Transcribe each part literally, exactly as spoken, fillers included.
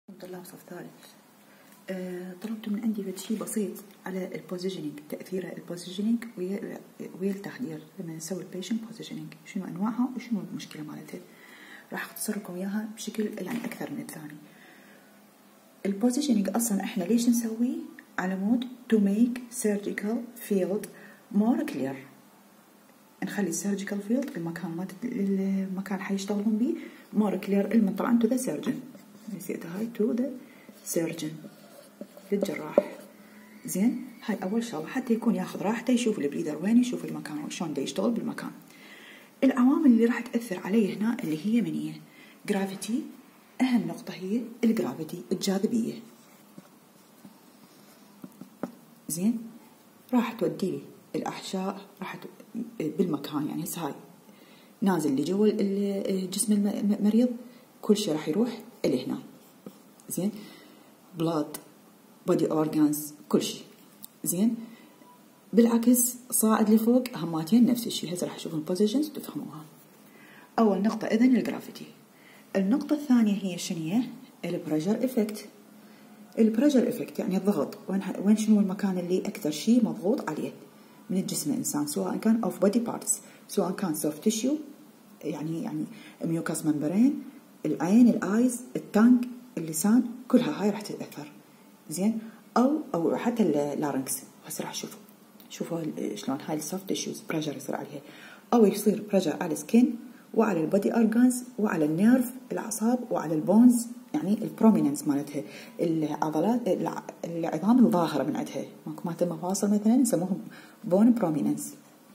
طلاب صف ثالث. أه طلبت من عندي فد شيء بسيط على البوزيشننج، تأثير البوزيشننج ويا ويا التحضير لما نسوي البيشنت بوزيشننج، شنو أنواعها وشنو المشكلة مالتها. راح أختصر لكم إياها بشكل يعني أكثر من الثاني. البوزيشننج أصلا إحنا ليش نسويه؟ على مود to make surgical field more clear. نخلي السيرجيكال فيلد المكان ما المكان حيشتغلون بيه more clear. علما طبعا to the surgeon، نسيتها هاي to the surgeon للجراح. زين، هاي أول شغلة حتى يكون ياخذ راحته، يشوف البريدر وين، يشوف المكان وشون دا يشتغل بالمكان. العوامل اللي راح تأثر عليه هنا اللي هي من هي؟ جرافيتي. أهم نقطة هي الجرافيتي، الجاذبية. زين، راح تودي لي الأحشاء راح ت... بالمكان، يعني هسه هاي نازل لجوا جسم المريض، كل شيء راح يروح إلى هنا. زين، بلاد، بودي أورجانز، كل شيء. زين، بالعكس صاعد لفوق هماتين نفس الشيء. هسه راح تشوفون بوزيشنز تفهموها. أول نقطة إذن الجرافيتي. النقطة الثانية هي شنو؟ البريشر إفكت. البريشر إفكت يعني الضغط، وين وين شنو المكان اللي أكثر شيء مضغوط عليه من الجسم الإنسان، سواء كان أوف بودي بارتس، سواء كان سوفت تيشيو يعني يعني ميوكاس ممبرين، العين، الآيز، التانك، اللسان، كلها هاي راح تتأثر. زين، أو أو حتى اللارنكس. هسه راح تشوفوا شوفوا شلون هاي السوفت تيشيوز بريشر يصير عليها، أو يصير بريشر على السكين وعلى البودي أورجانز وعلى النيرف الأعصاب وعلى البونز، يعني البروميننس مالتها، العضلات العظام الظاهرة من عندها، ماكو مالت المفاصل مثلا نسموهم بون بروميننس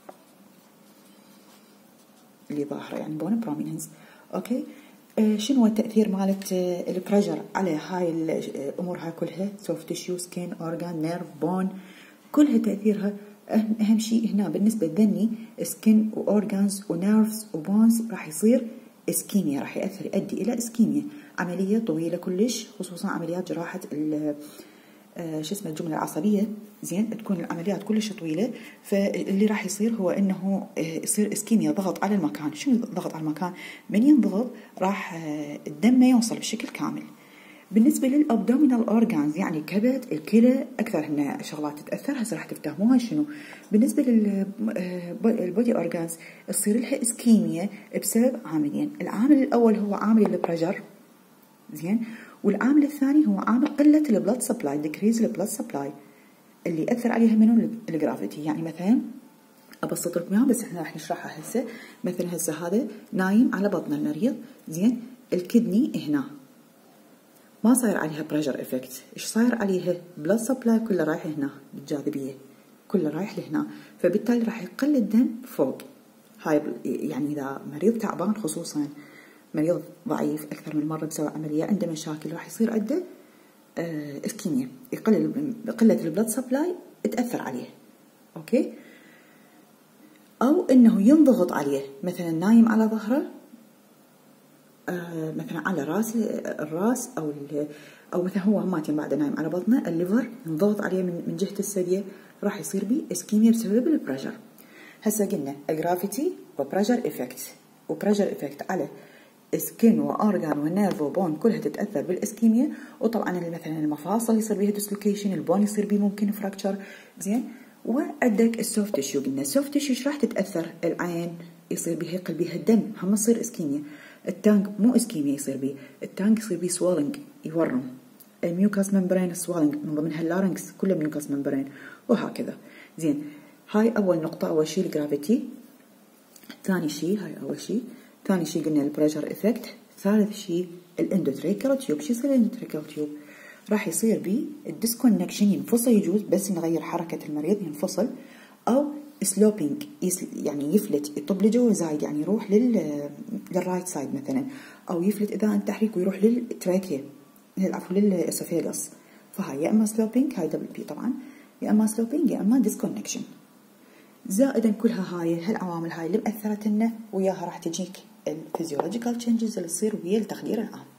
اللي ظاهرة، يعني بون بروميننس. أوكي، آه شنو هو التأثير مالت آه البريشر على هاي الأمور هاي كلها؟ سوفت تيشيو، سكين، أورجان، نيرف، بون، كلها تأثيرها. أهم, أهم شيء هنا بالنسبة لذني سكين وأورجانز ونيرفز وبونز راح يصير اسكيميا، راح يأثر يؤدي إلى اسكيميا، عملية طويلة كلش، خصوصا عمليات جراحة آه شو اسمه الجملة العصبية. زين، تكون العمليات كلش طويلة، فاللي راح يصير هو إنه آه يصير اسكيميا، ضغط على المكان. شنو ضغط على المكان؟ من ينضغط راح آه الدم ما يوصل بشكل كامل. بالنسبة للأبدومينال أورجانز يعني الكبد، الكلى، أكثر هنا شغلات تتأثر. هسه راح تفتهموها شنو. بالنسبة للبودي أورجانز تصير لها اسكيميا بسبب عاملين. العامل الأول هو عامل البريشر، زين، والعامل الثاني هو عامل قلة البلد سبلاي، ديكريز البلد سبلاي، اللي يأثر عليها منو؟ الجرافيتي. يعني مثلا أبسط لكم إياها بس إحنا راح نشرحها هسه. مثلا هسه هذا نايم على بطن المريض، زين، الكدني هنا ما صاير عليها بريشر افكت، ايش صاير عليها؟ بلاد سبلاي كله رايح هنا بالجاذبيه، كله رايح لهنا، فبالتالي راح يقل الدم فوق. هاي يعني اذا مريض تعبان، خصوصا مريض ضعيف اكثر من مره بسبب عمليه، عنده مشاكل، راح يصير عنده آه اسكيميا، يقل قله البلاد سبلاي تاثر عليه. اوكي، او انه ينضغط عليه، مثلا نايم على ظهره، آه مثلا على راس الراس او او مثلا هو هماتين بعد نايم على بطنه، الليفر ينضغط عليه من من جهه الثديه، راح يصير به اسكيميا بسبب البريشر. هسه قلنا جرافيتي وبريشر افكت، وبريشر افكت على سكين واورجان ونيرف وبون كلها تتاثر بالاسكيميا. وطبعا مثلا المفاصل يصير بها ديسلوكيشن، البون يصير به ممكن فراكتشر. زين، وعندك السوفت تيشيو. قلنا السوفت تيشيو ايش راح تتاثر؟ العين يصير بها يقل بها الدم، هم يصير اسكيميا. التانك مو اسكيميا يصير بيه، التانك يصير بيه سوالنج، يورم. الميوكاس ممبرين سوالنج، من ضمنها اللارنكس كله ميوكاس ممبرين، وهكذا. زين، هاي اول نقطه، اول شيء الجرافيتي. ثاني شيء، هاي اول شيء، ثاني شيء قلنا البريشر افكت. ثالث شيء الاندوتريكال تيوب. شو يصير الاندوتريكال تيوب؟ راح يصير بيه الديسكونكشن، ينفصل، يجوز بس نغير حركه المريض ينفصل، او سلوبينج يعني يفلت، يطب لجوا زايد، يعني يروح لل للرايت سايد مثلا، او يفلت اذا انت تحريك ويروح للتراكيا، عفوا للاسوفيغاس. فهاي يا اما سلوبينج، هاي دبل بي طبعا، يا اما سلوبينج يا اما ديسكونكشن. زائدا كلها هاي هالعوامل هاي اللي مأثرت لنا، وياها راح تجيك الفيزيولوجيكال تشينجز اللي تصير ويا التخدير العام.